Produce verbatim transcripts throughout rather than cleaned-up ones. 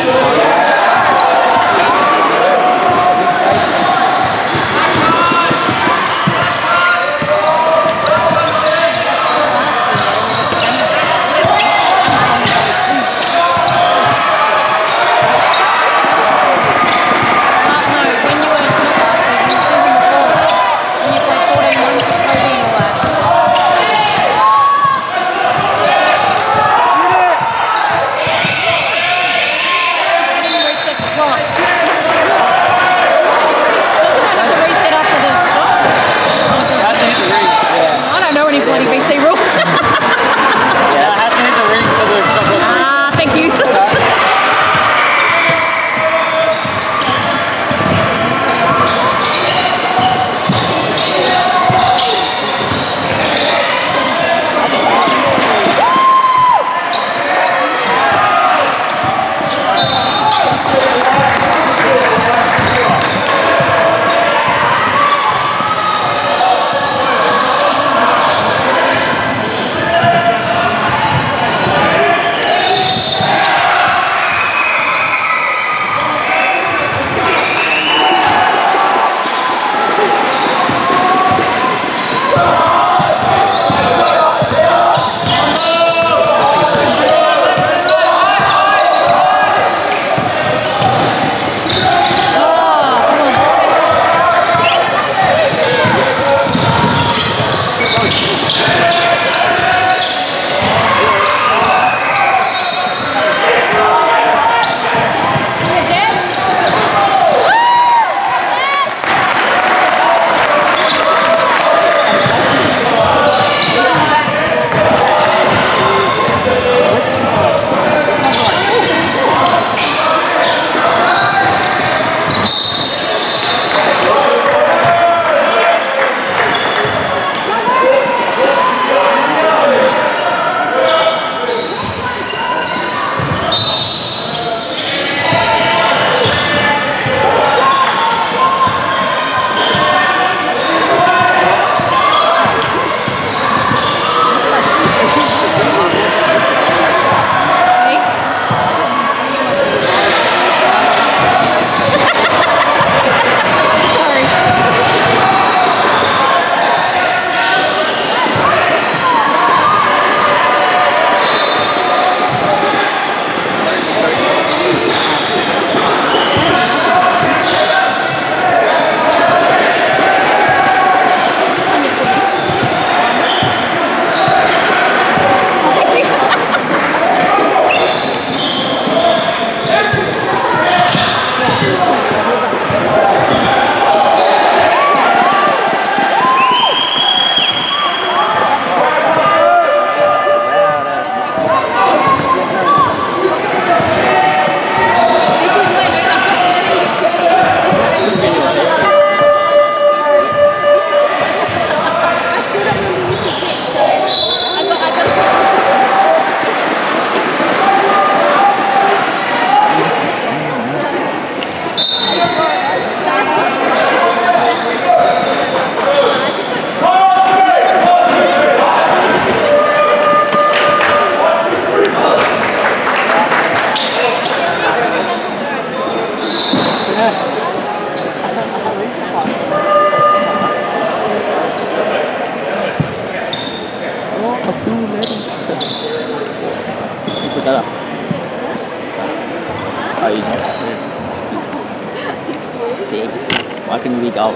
Why can we go?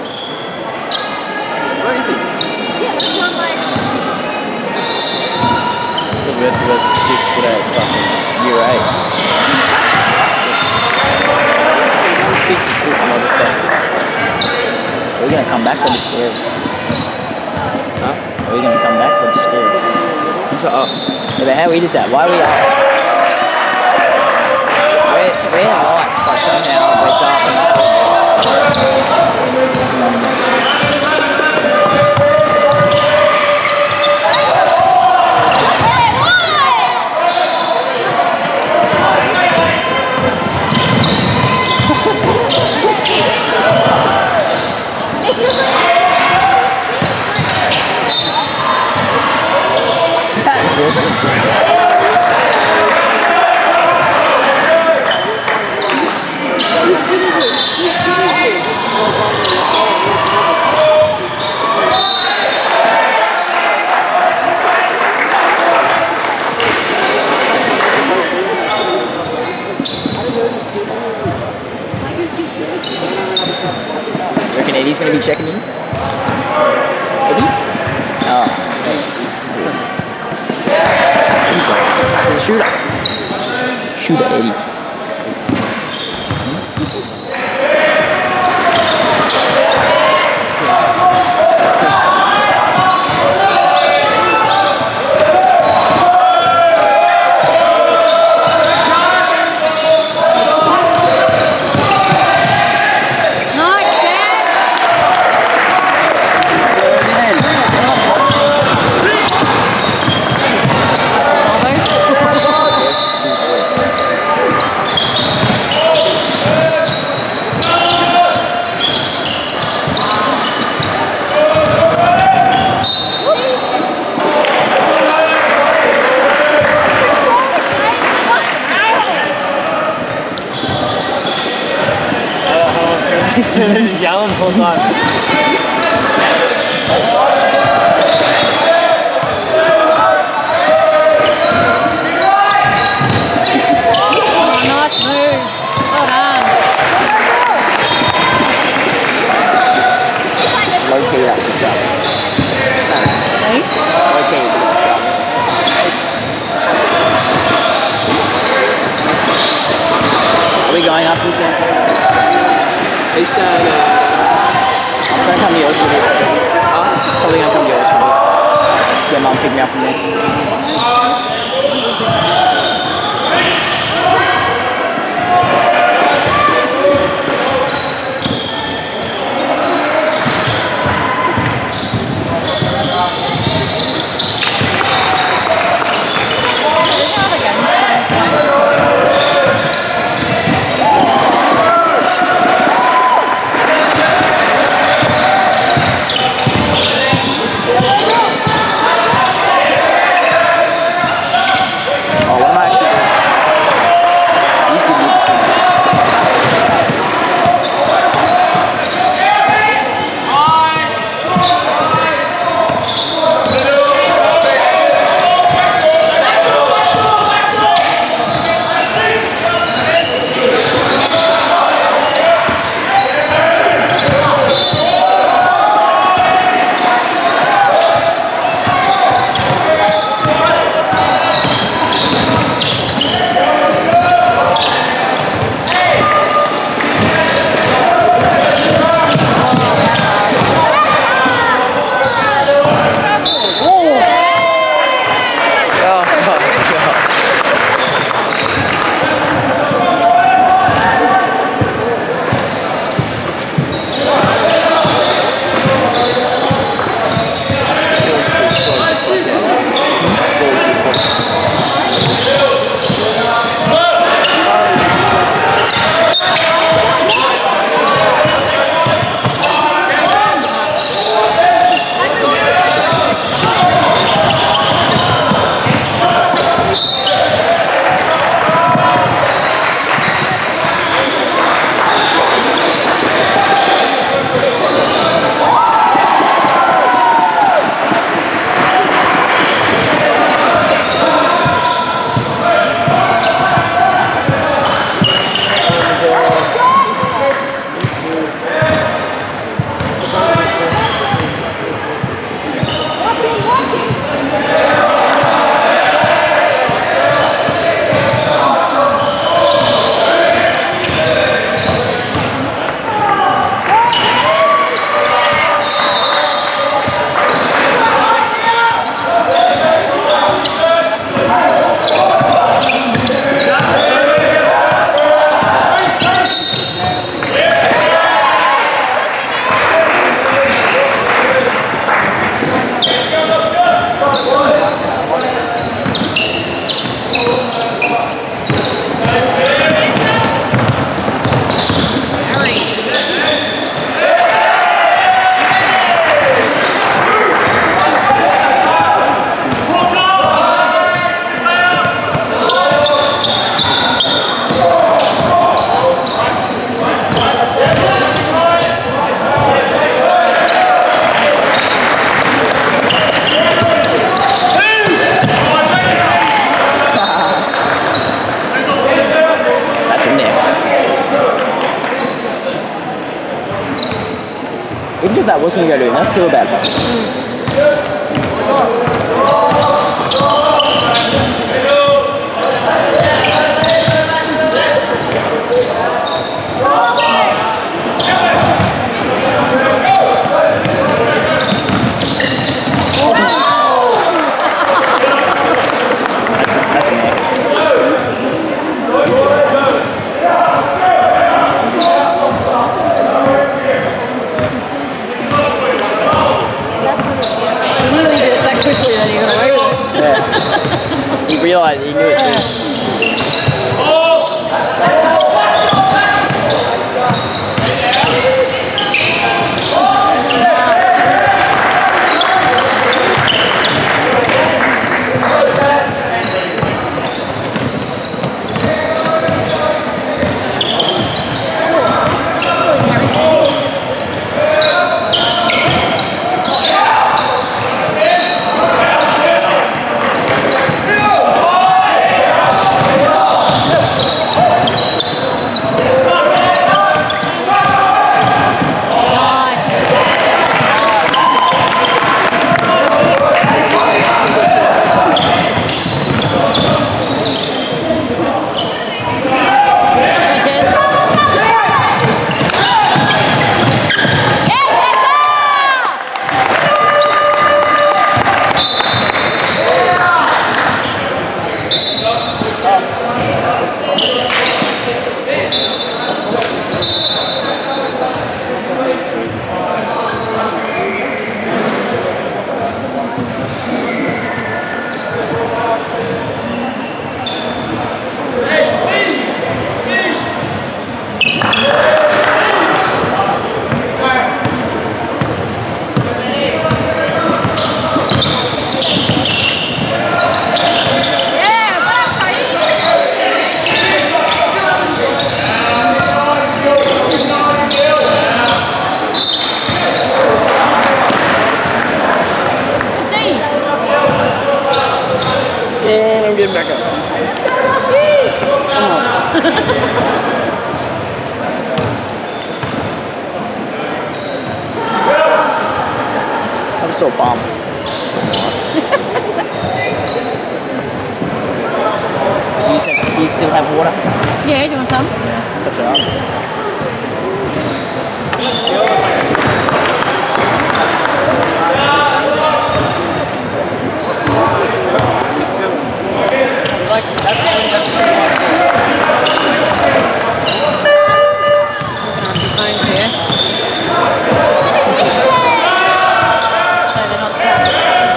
Where is it? Yeah, there's one like... We have to go to six for that fucking year eight. Six foot motherfucker. We're gonna come back for the scary. Huh? Are we gonna come back for the scary? Who's up? Yeah, but how is that? Why are we up? We're, we're light, but somehow we're dark and scary. That's awesome. checking in? Eddie? Oh. He's like the shooter. Shooter Eddie. He's yelling the whole time. Oh, nice move. Well done. Low key, that's a shot. Hey? Low key, that's a shot. Are we going after this one? Who's down there? I'm gonna come to yours for me. Oh, probably gonna come to yours for me. Your mum picked me up from there. was going to go to him. That's still a bad pass. That's a, that's a neck. He nearly did it that quickly that he got away with it. Yeah. He realised, he knew it too. Get back up. I'm so bummed. do, you still, do you still have water? Yeah, do you want some? That's alright. Like, that's Looking after your phones here. So they're not scratched.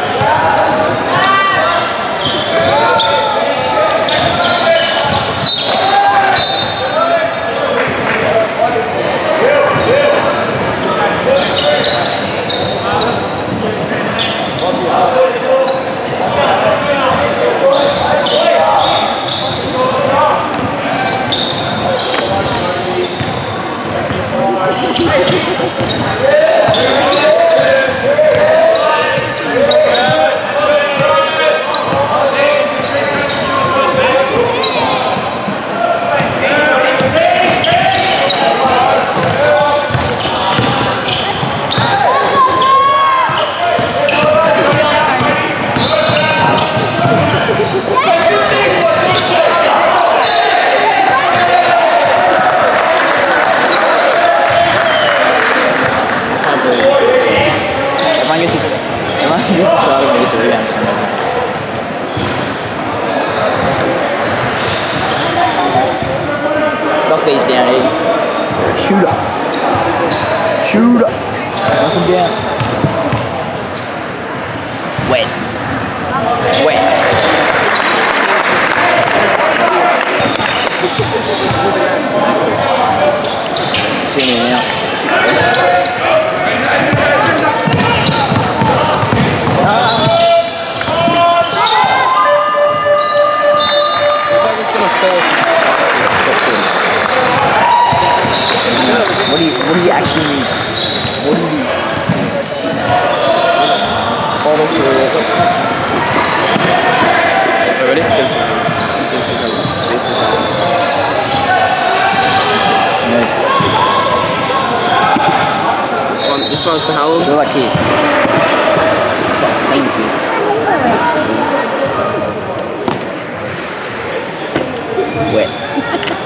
Everyone gets ex- everyone gets excited when he gets a rebound for some reason. Knock these down, Eddie. Shoot up. Shoot up. Knock them down. Wet. Wet. See me now. What do you, what do you actually need? What do you need? Bottle for Ready? This one. This one's for how long? Joe aqui. Lazy. Wet.